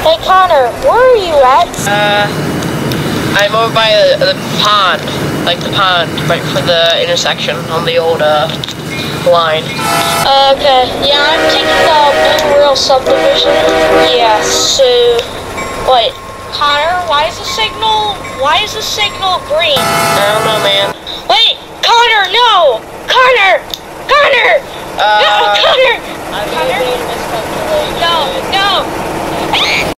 Hey Connor, where are you at? I'm over by the pond. Like the pond, right for the intersection on the old, line. Okay, yeah, I'm taking the Blue Rail subdivision. Yeah, so... Wait, Connor, why is the signal green? I don't know, man. Wait, Connor, no! Connor! Connor! No, Connor! I made a miscalculation. No, no!